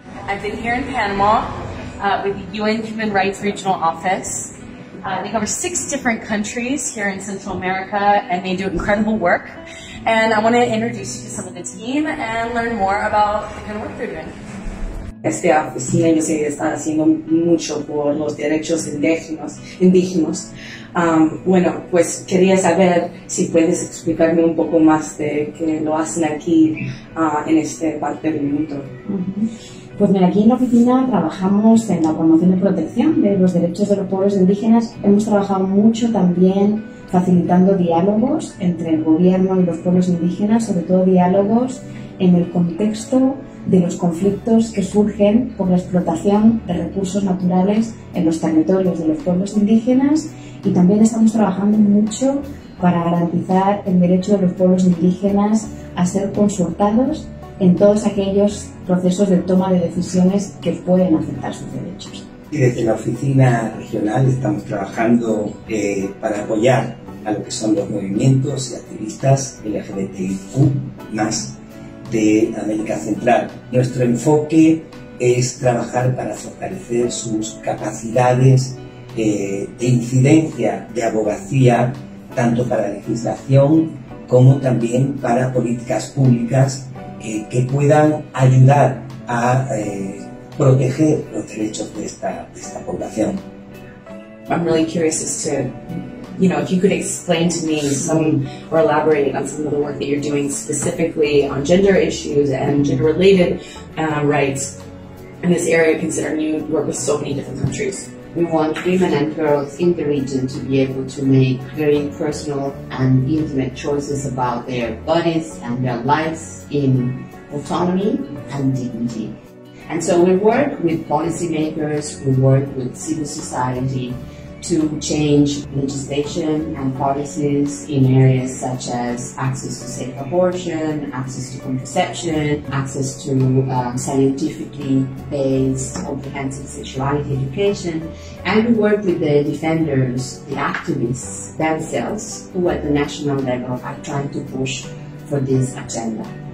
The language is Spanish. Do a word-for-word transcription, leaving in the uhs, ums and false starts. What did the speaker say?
I've been here in Panama uh, with the U N Human Rights Regional Office. Uh, they cover six different countries here in Central America, and they do incredible work. And I want to introduce you to some of the team and learn more about the kind of work they're doing. Esta oficina, yo sé que está haciendo mucho por los derechos indígenas. indígenas. Um, bueno, pues quería saber si puedes explicarme un poco más de qué lo hacen aquí uh, en este parte del mundo. Uh-huh. Pues mira, aquí en la oficina trabajamos en la promoción y protección de los derechos de los pueblos indígenas. Hemos trabajado mucho también facilitando diálogos entre el gobierno y los pueblos indígenas, sobre todo diálogos en el contexto de los conflictos que surgen por la explotación de recursos naturales en los territorios de los pueblos indígenas, y también estamos trabajando mucho para garantizar el derecho de los pueblos indígenas a ser consultados en todos aquellos procesos de toma de decisiones que pueden afectar sus derechos. Y desde la oficina regional estamos trabajando eh, para apoyar a lo que son los movimientos y activistas L G B T I Q más de América Central. Nuestro enfoque es trabajar para fortalecer sus capacidades eh, de incidencia, de abogacía, tanto para legislación como también para políticas públicas eh, que puedan ayudar a eh, proteger los derechos de esta, de esta población. I'm really curious as to, you know, if you could explain to me some, or elaborate on some of the work that you're doing specifically on gender issues and gender-related uh, rights in this area, considering you work with so many different countries. We want women and girls in the region to be able to make very personal and intimate choices about their bodies and their lives in autonomy and dignity. And so we work with policymakers, we work with civil society to change legislation and policies in areas such as access to safe abortion, access to contraception, access to um, scientifically based comprehensive sexuality education. And we work with the defenders, the activists themselves, who at the national level are trying to push for this agenda.